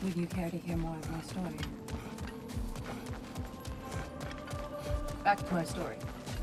Would you care to hear more of my story? Back to our story.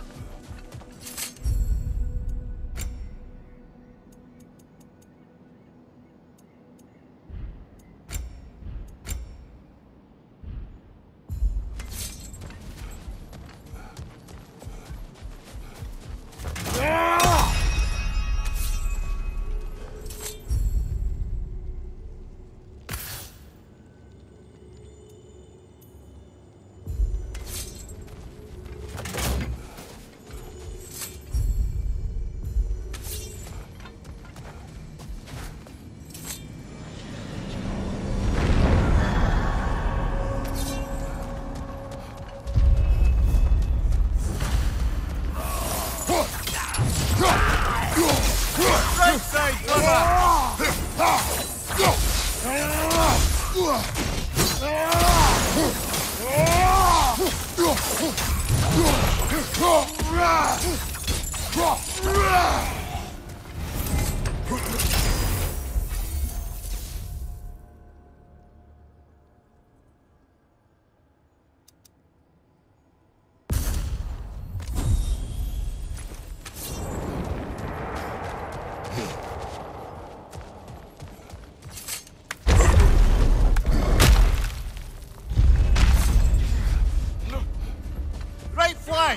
Right flank!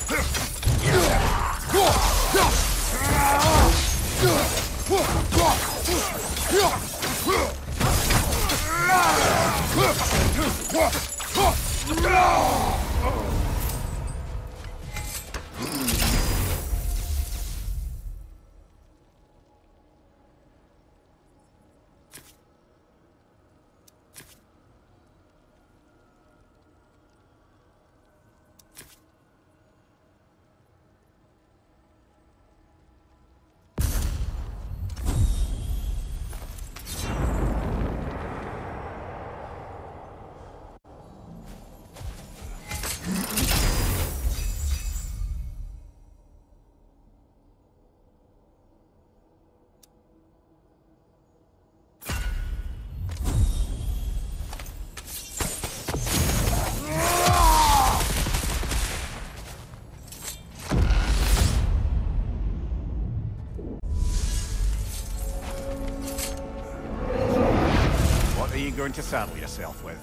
What are you going to saddle yourself with?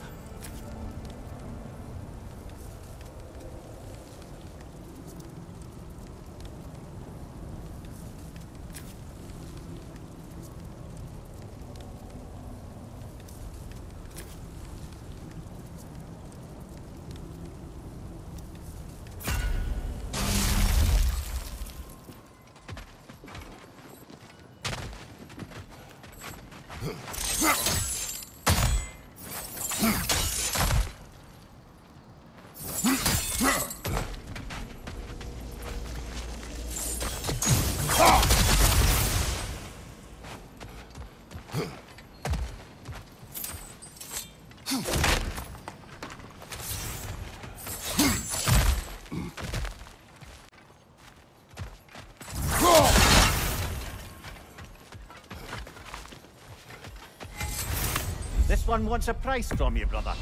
This one wants a price from you, brother.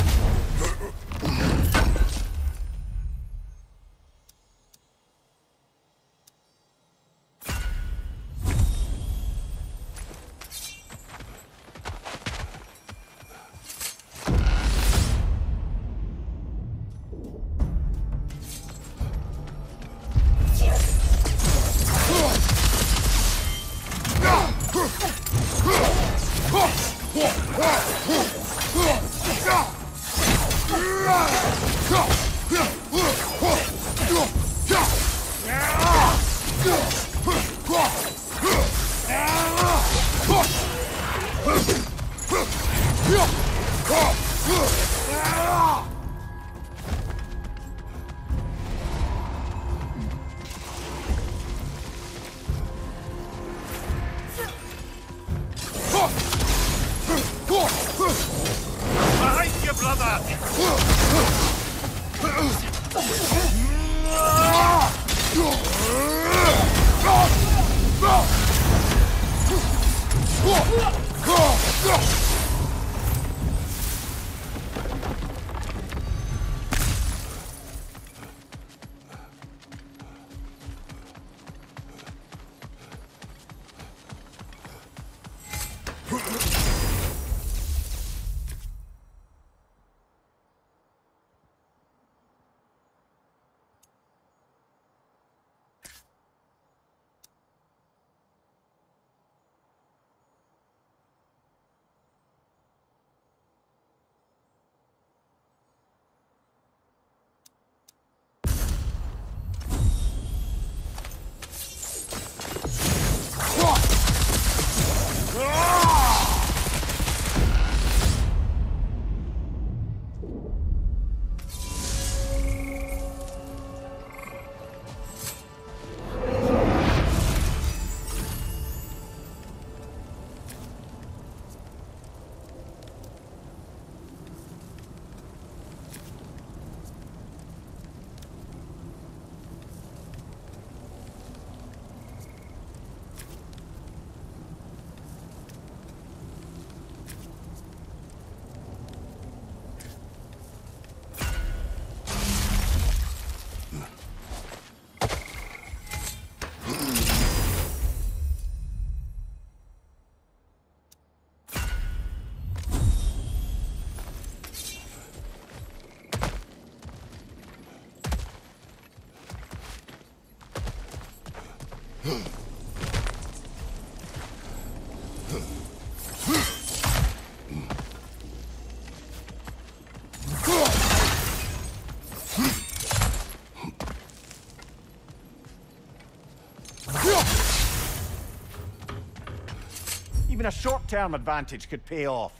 Behind you, brother! Even a short-term advantage could pay off.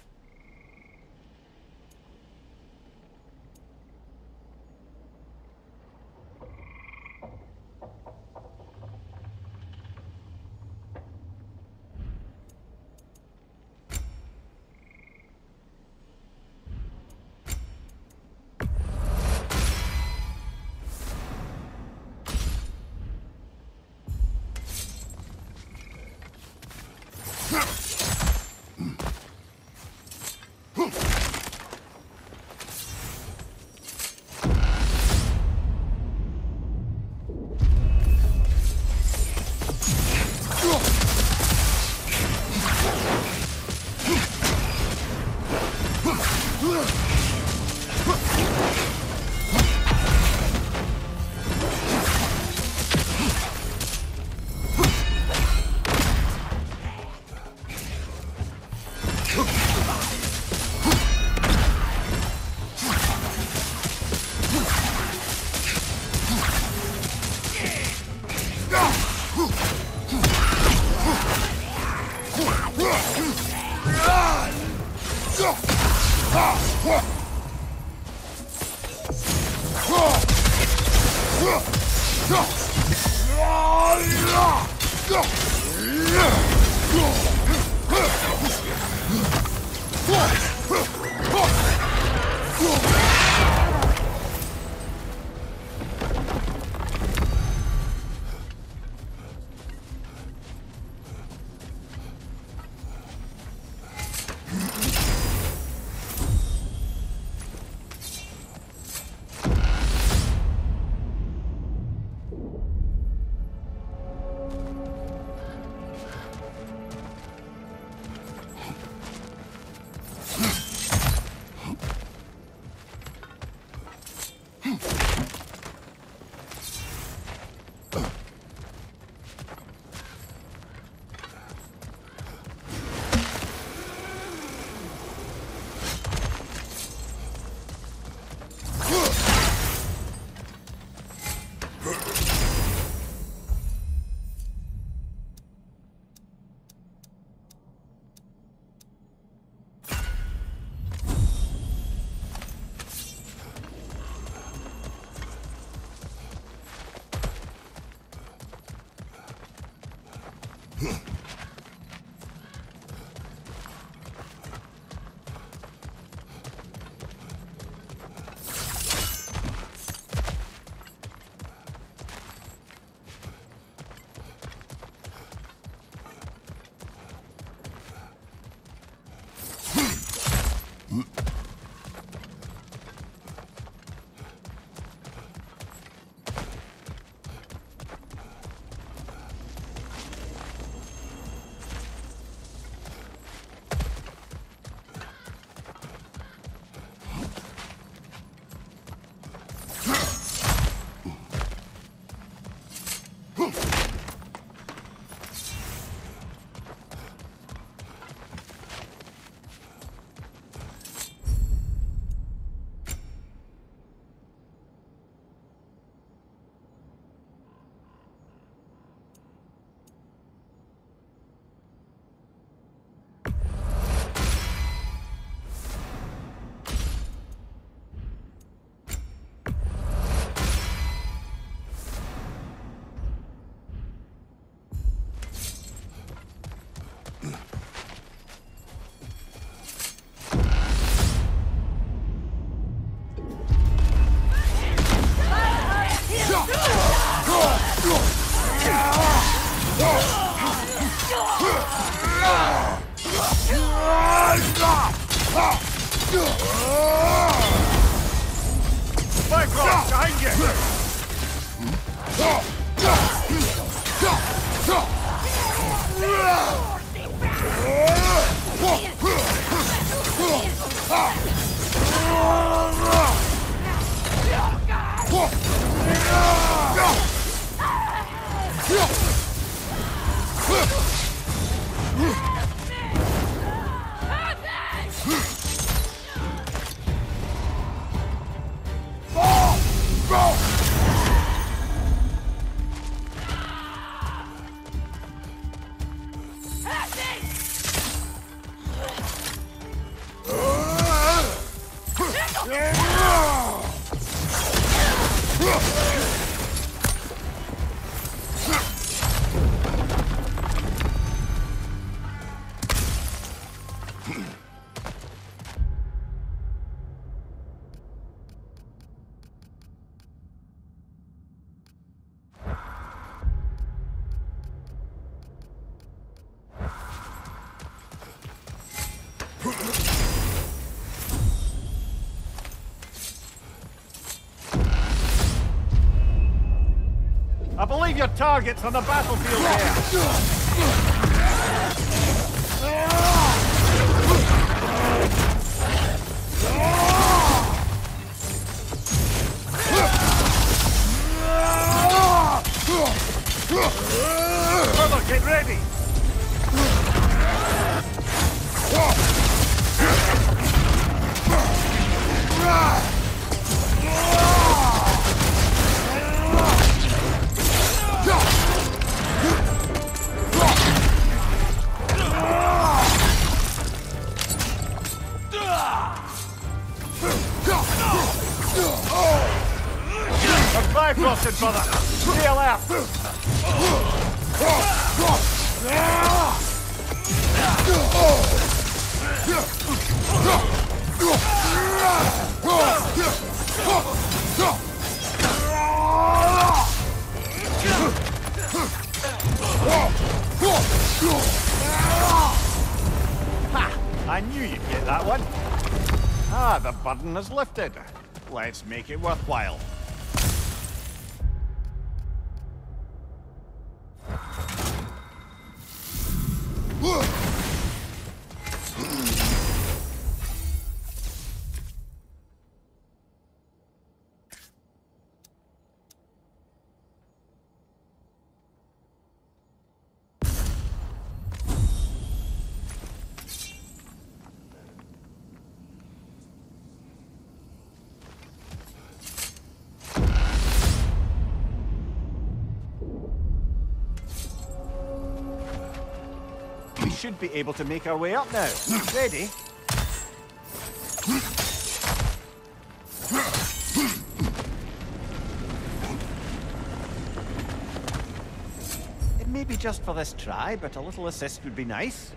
Back behind you! I believe your target's on the battlefield there. Brother, get ready! Survive, Frosted brother! Stay alert! Ha! I knew you'd get that one. Ah, the burden is lifted. Let's make it worthwhile. We should be able to make our way up now. Ready? It may be just for this try, but a little assist would be nice.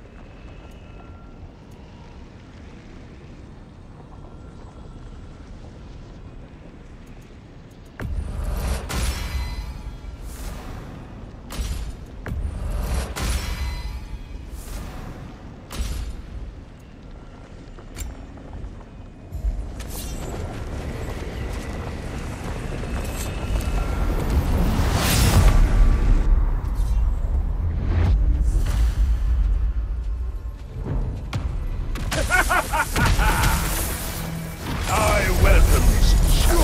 I welcome this.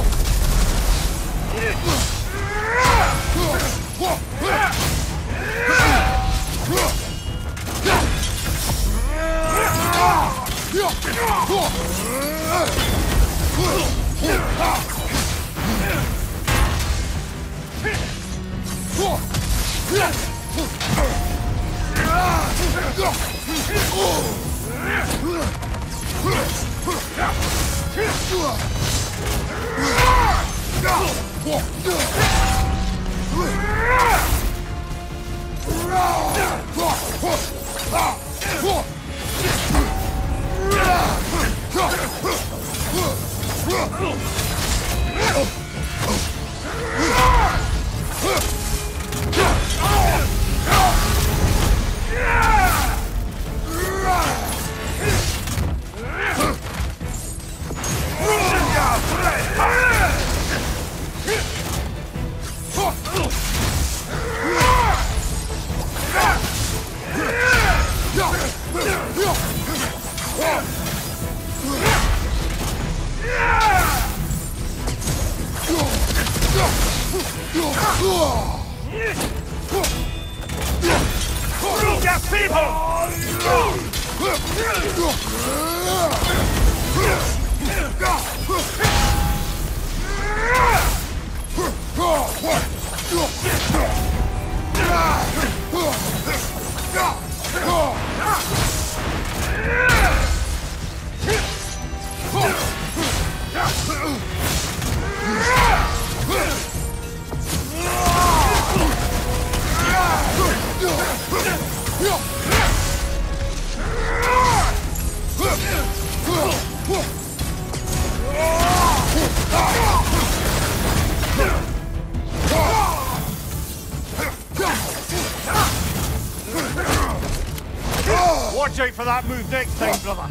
Watch out for that move next time, brother.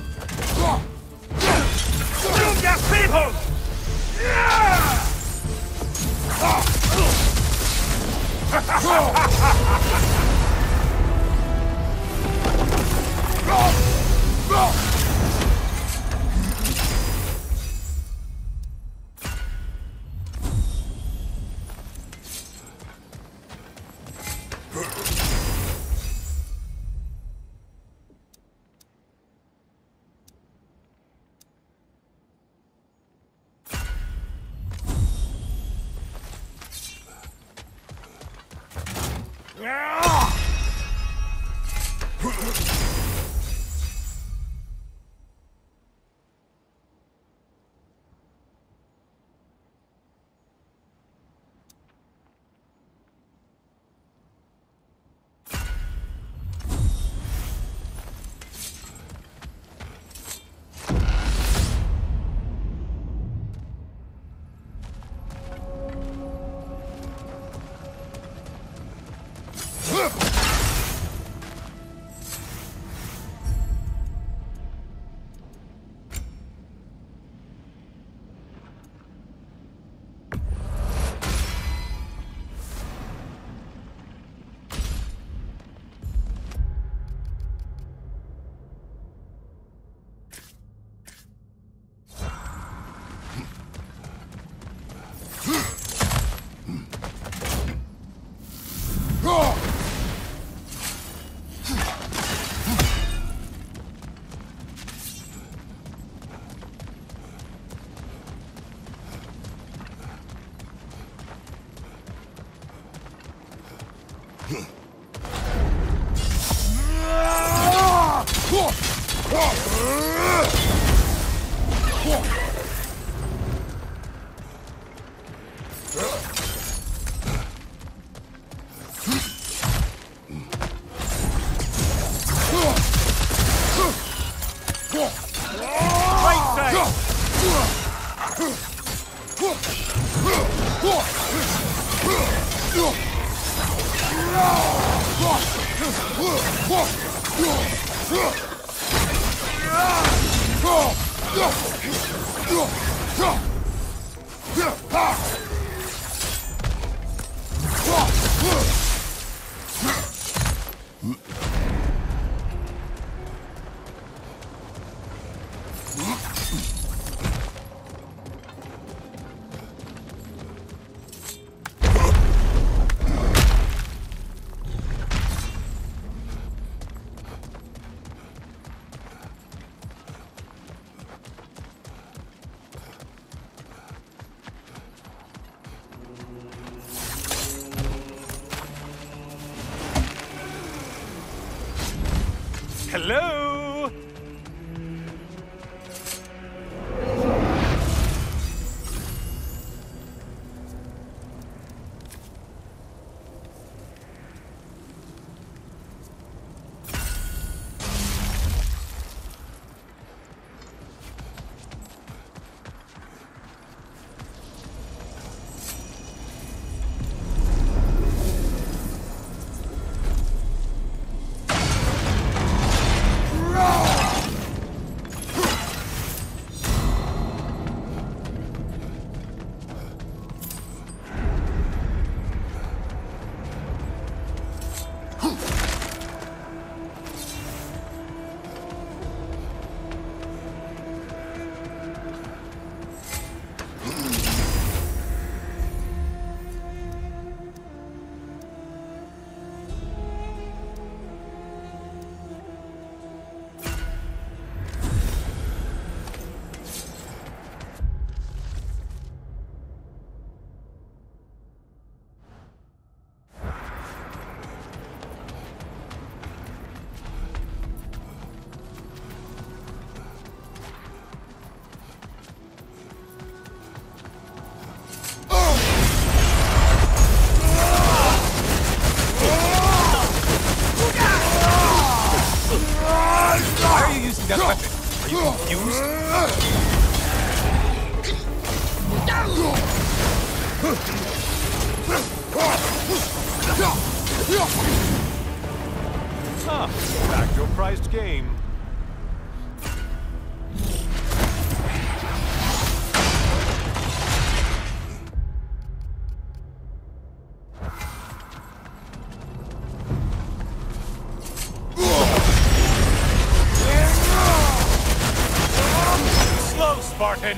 Shoot your people! Hello? That weapon. Are you confused? Huh. Back to a prized game. weapon!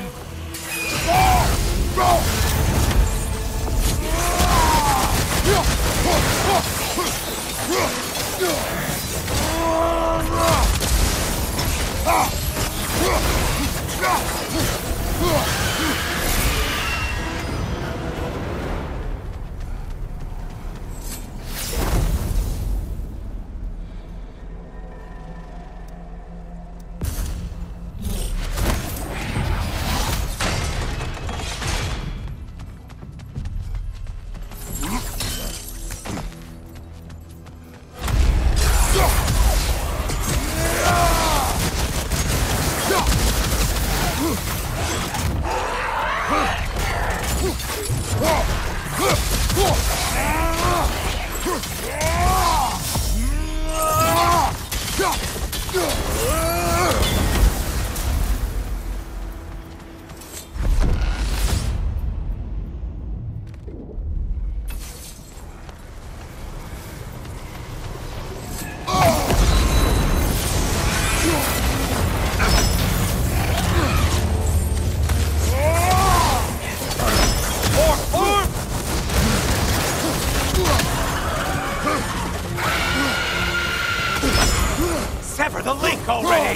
Sever the link already!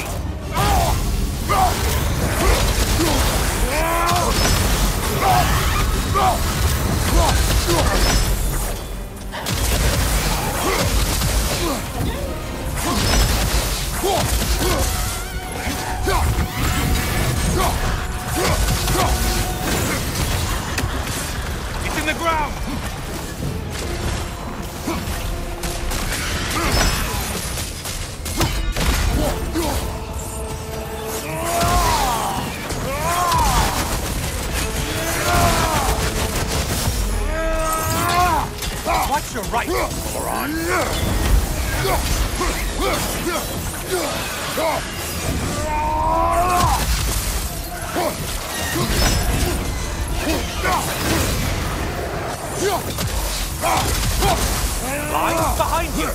It's in the ground! Watch your right, moron! Lines behind you!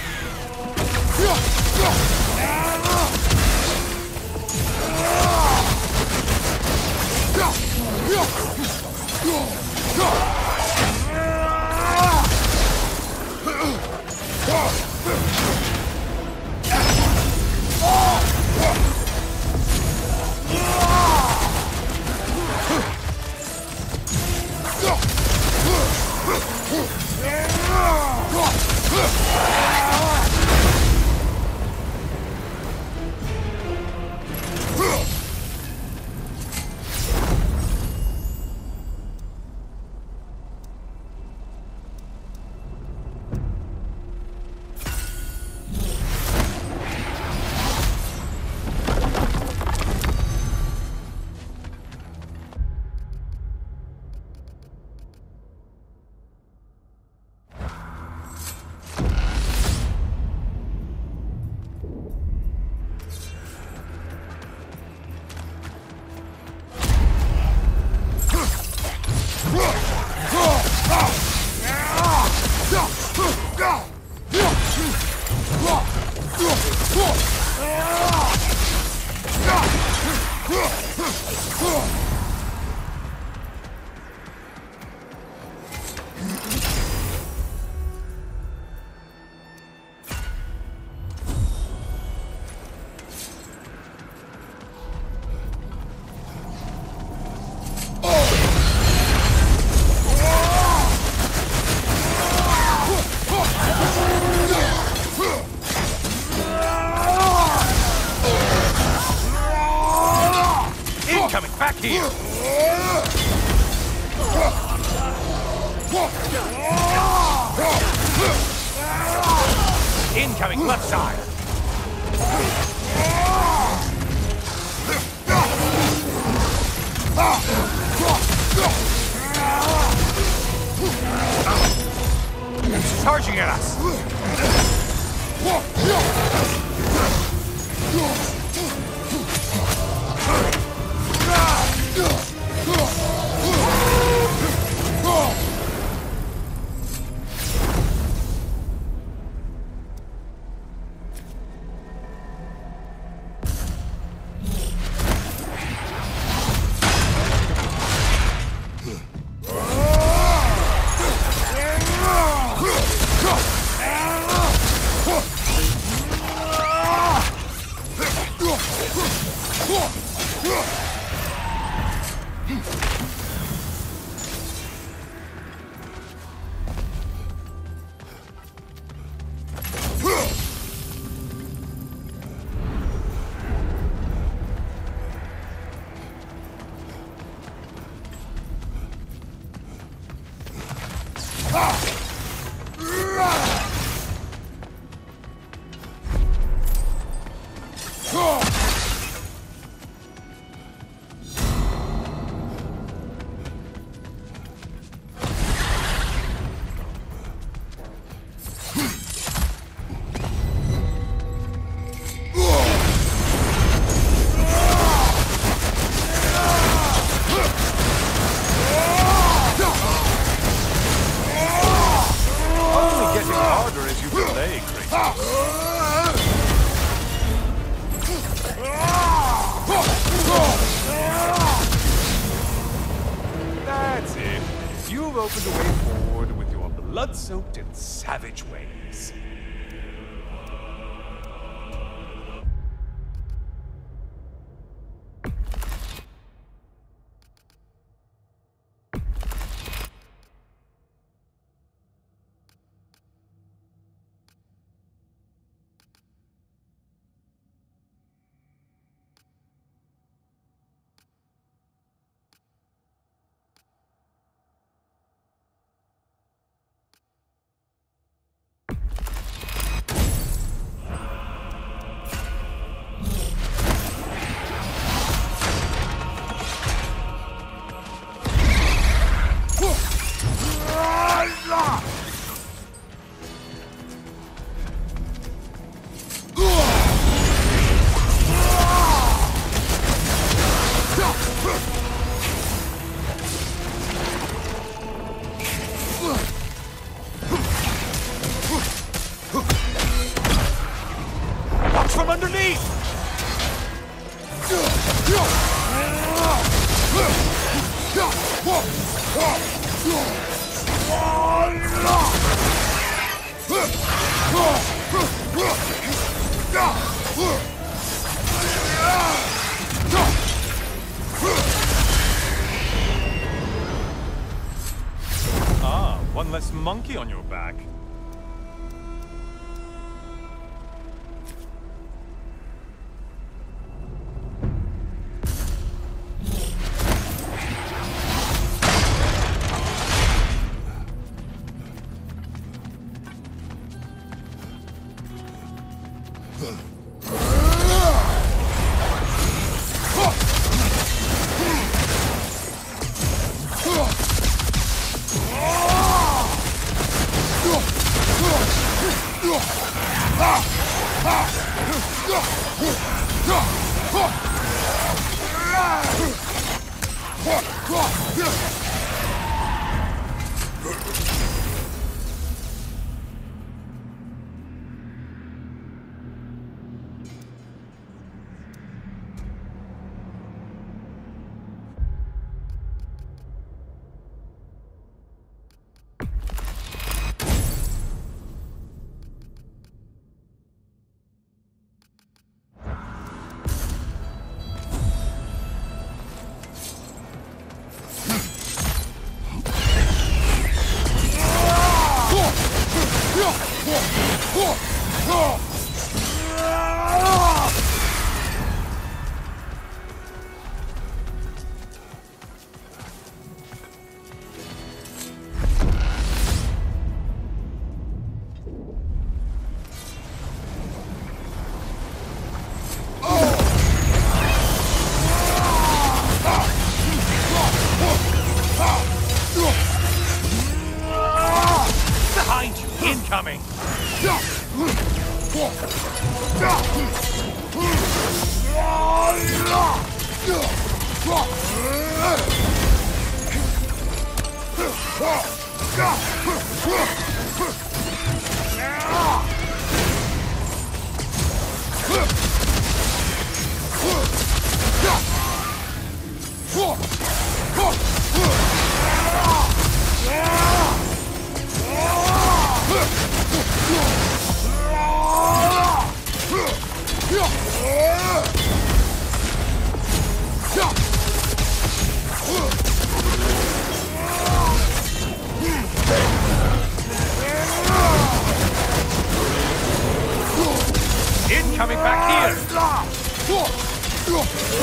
Incoming back here! Incoming left side! It's charging at us! Only getting harder as you delay, Kratos. That's it. You've opened a way forward with your blood-soaked and savage ways. Watch from underneath! Ah, one less monkey on your back. Behind you! Incoming! Incoming back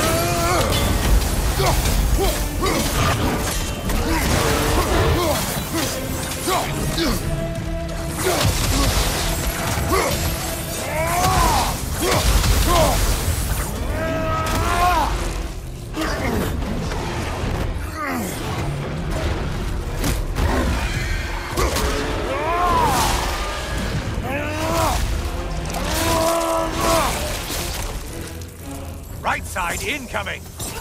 here! Right side incoming!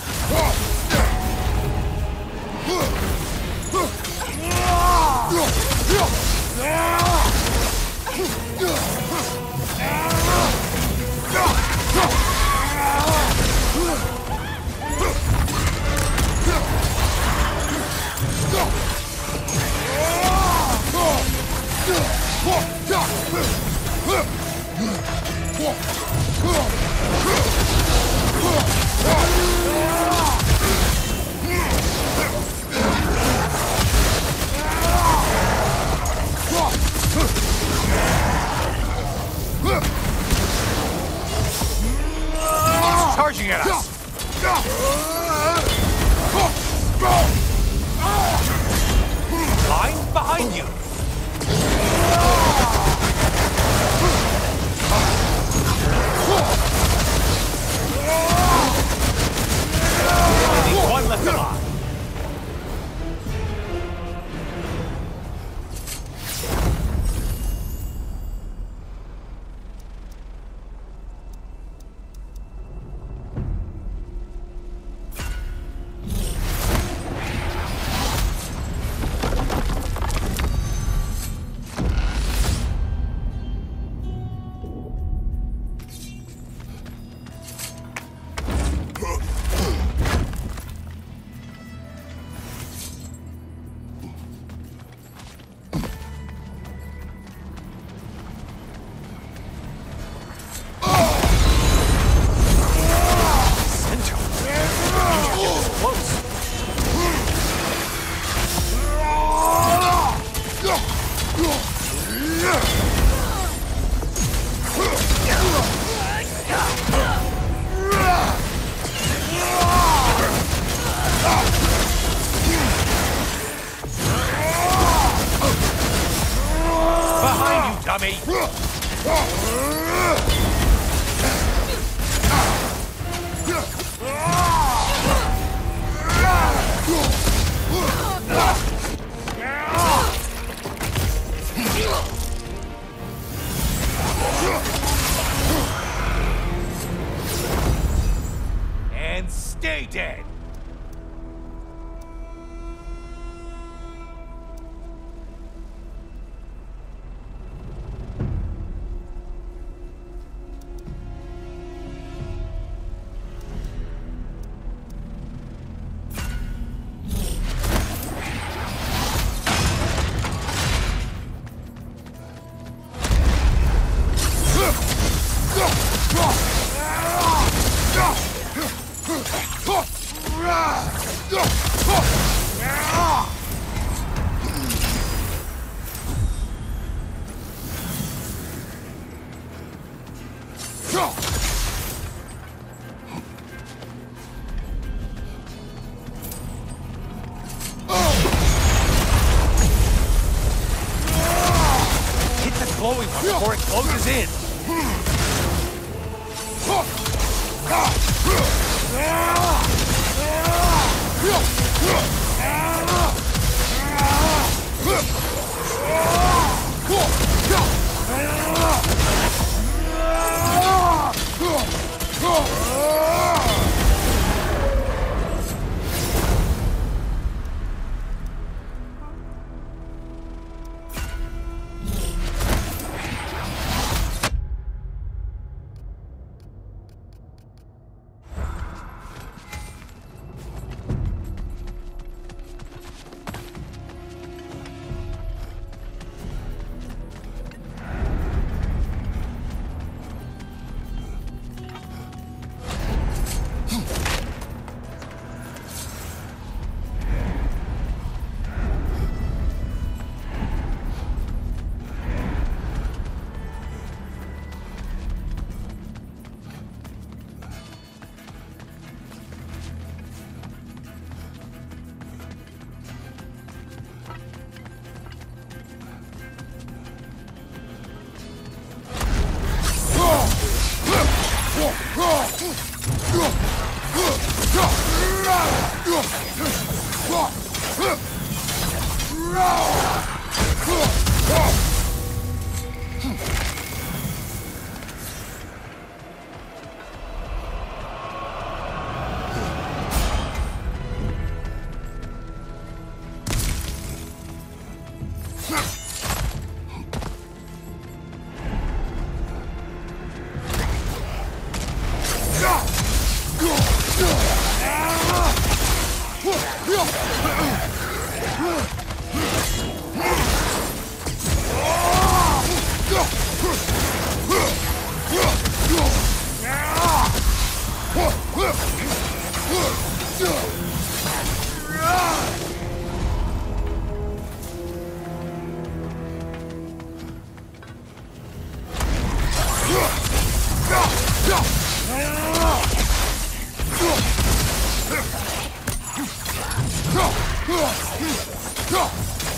Charging at us! Line behind you! Only one left alive. Behind you, dummy! And stay dead! Hit the glowing one before it closes in!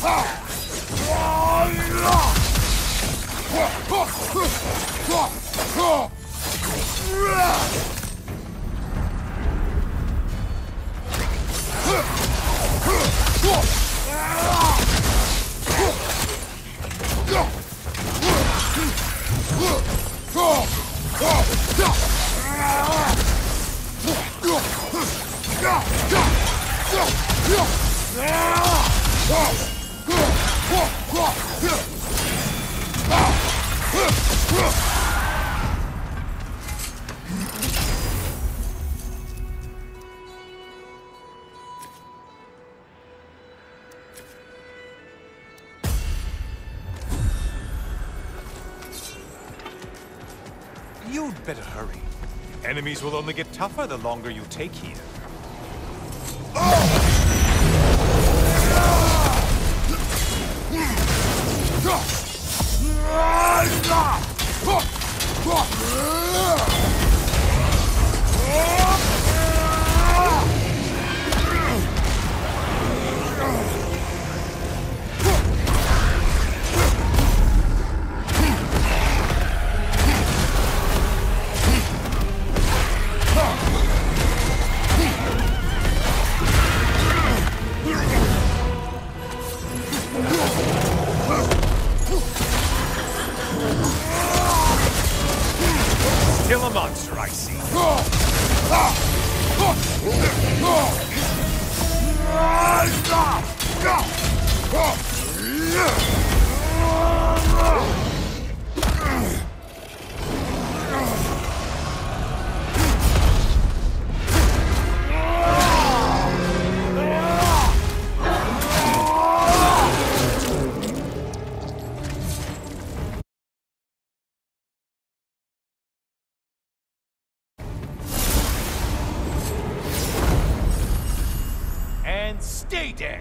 You'd better hurry. Enemies will only get tougher the longer you take here. Still a monster, I see. And stay dead!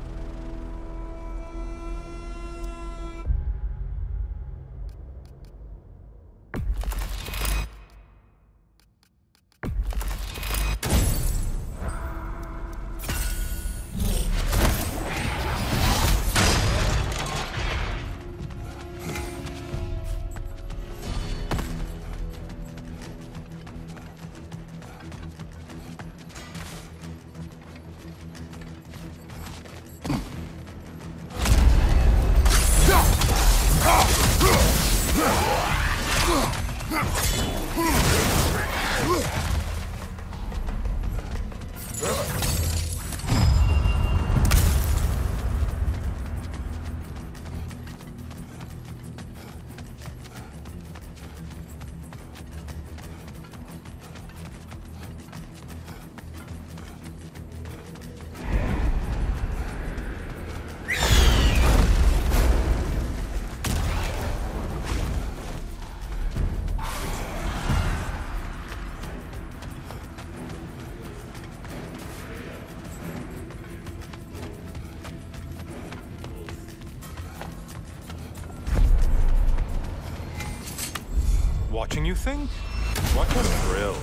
Watching, you think? What a thrill.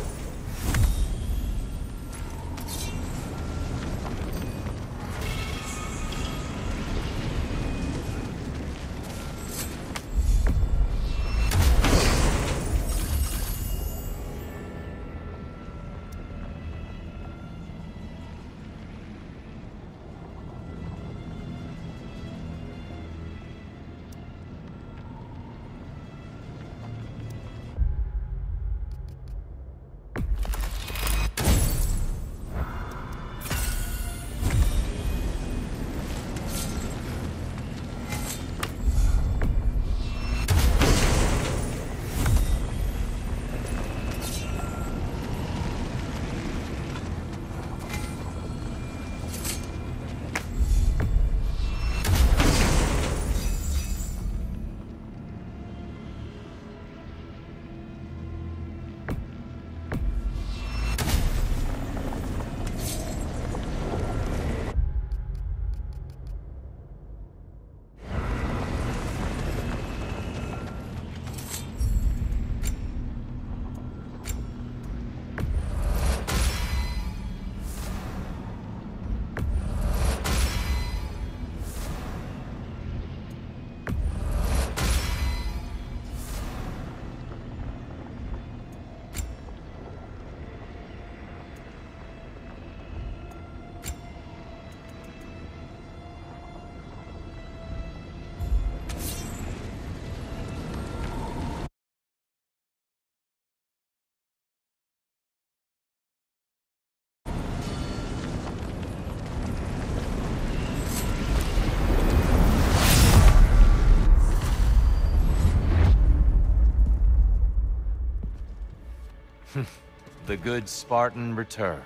The good Spartan returns.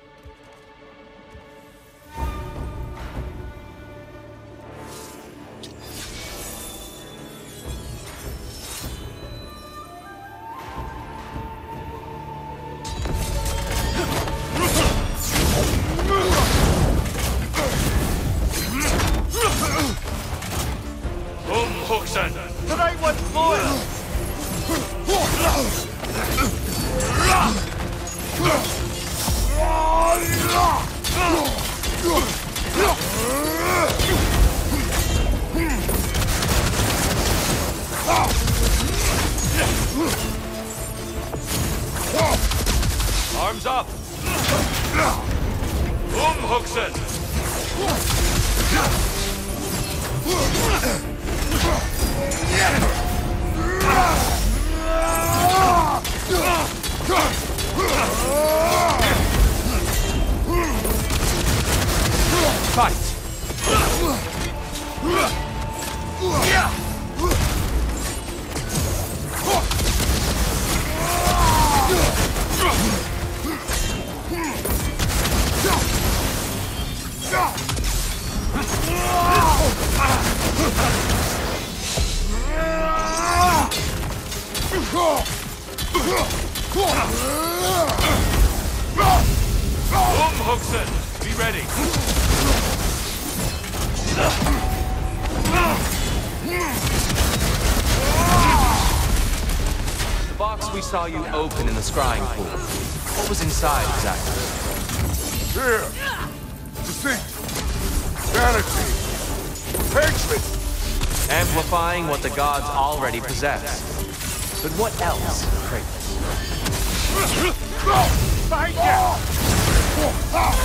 The right one, boy! Arms up! Umhuxen! Fight! Umhuxen! Be ready! The box we saw you open in the scrying pool. What was inside exactly? Fear, deceit, vanity, hatred. Amplifying what the gods already possess. But what else, Kratos? Behind you!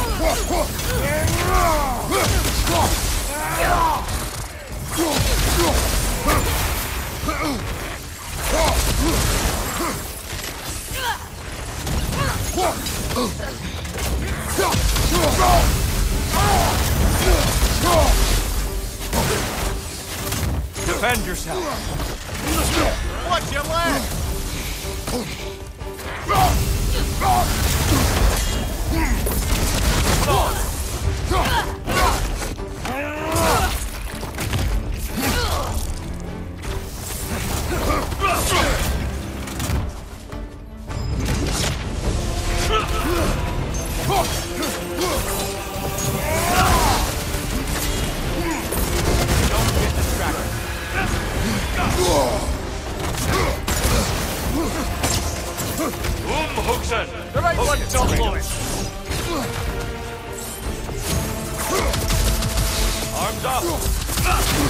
Defend yourself! Watch your left! Umhuxen! The right one, don't blow it! Arms up!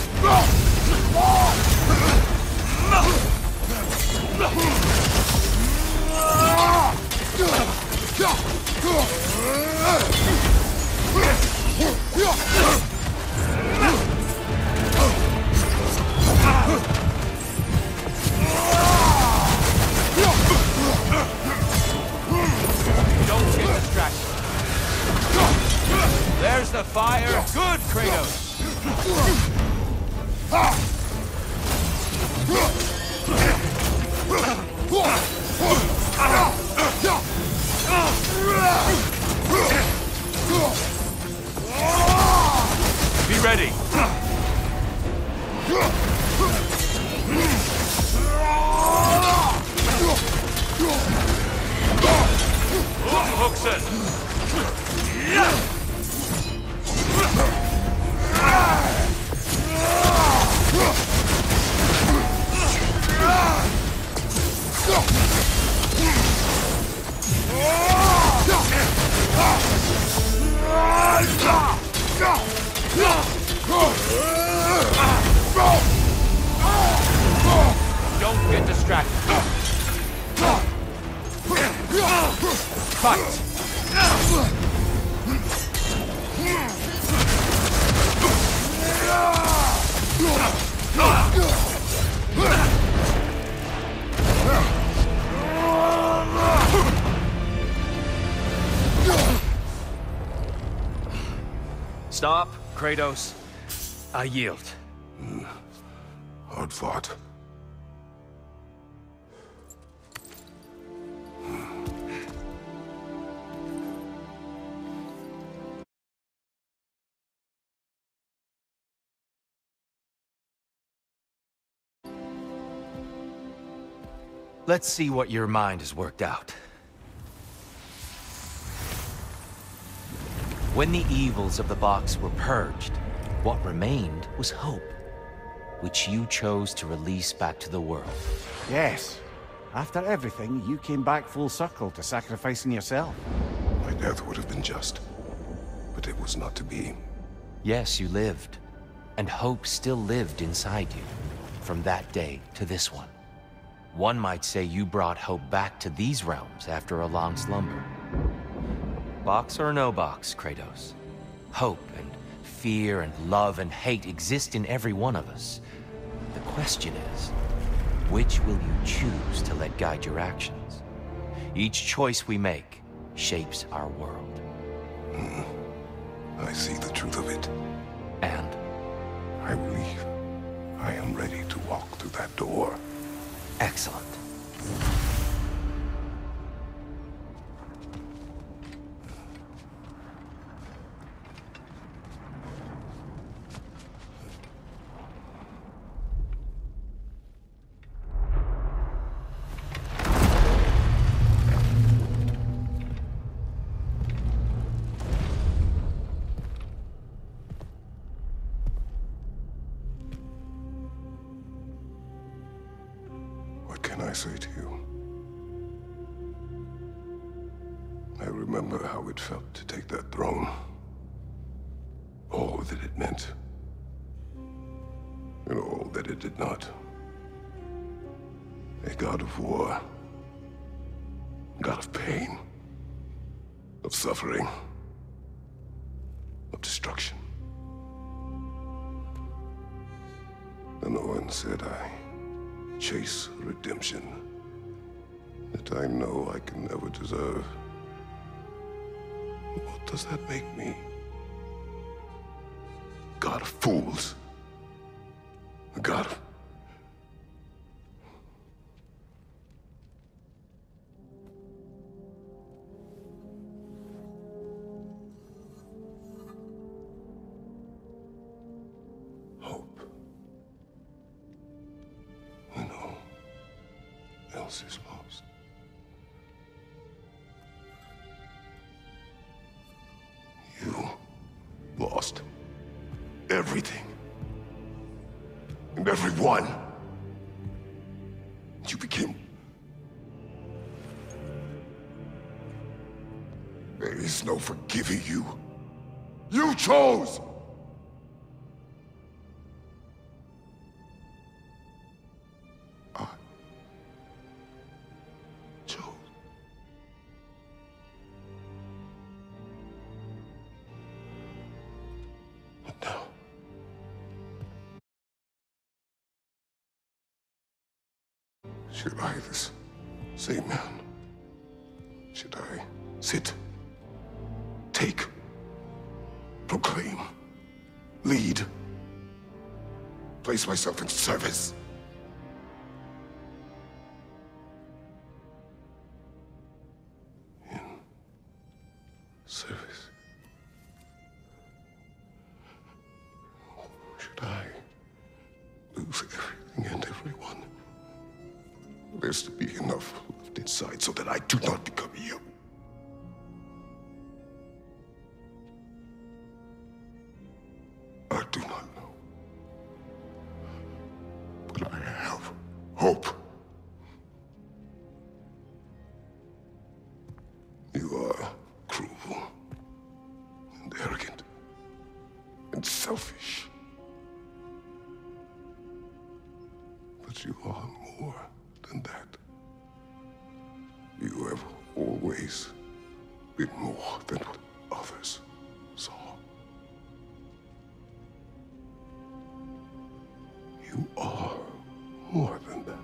Don't get distracted. There's the fire. Good, Kratos. Be ready! Umhuxen! Don't get distracted. Fight! Stop, Kratos. I yield. Hard fought. Let's see what your mind has worked out. When the evils of the box were purged, what remained was hope, which you chose to release back to the world. Yes. After everything, you came back full circle to sacrificing yourself. My death would have been just, but it was not to be. Yes, you lived, and hope still lived inside you, from that day to this one. One might say you brought hope back to these realms after a long slumber. Box or no box, Kratos. Hope and fear and love and hate exist in every one of us. The question is, which will you choose to let guide your actions? Each choice we make shapes our world. I see the truth of it. And I believe I am ready to walk through that door. excellent. What can I say to you? I remember how it felt to take that throne. All that it meant. And all that it did not. A god of war. A god of pain. Of suffering. Of destruction. And Owen said I chase redemption that I know I can never deserve. What does that make me? God of fools. A god of... hope. When all else is lost. You lost everything. And everyone. You became... There is no forgiving you. You chose! I chose. But now... should I, this same man, should I sit, take, proclaim, lead, place myself in service? In service? Should I lose everything and everyone? There's to be enough left inside so that I do not become you. I do not know. But I have hope. You are cruel and arrogant and selfish. But you are more than that. You have always been more than what others saw. You are more than that.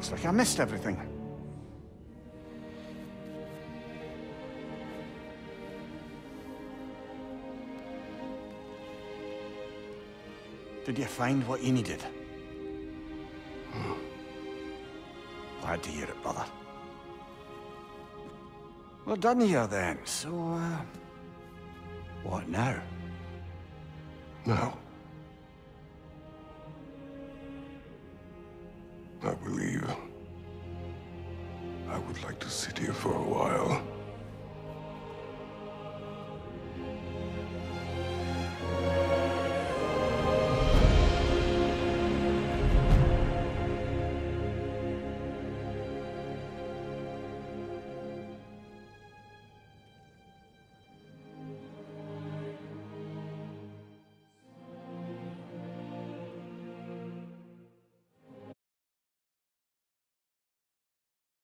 Looks like I missed everything. Did you find what you needed? Glad to hear it, brother. We're done here then, so, what now? Now, I believe I would like to sit here for a while.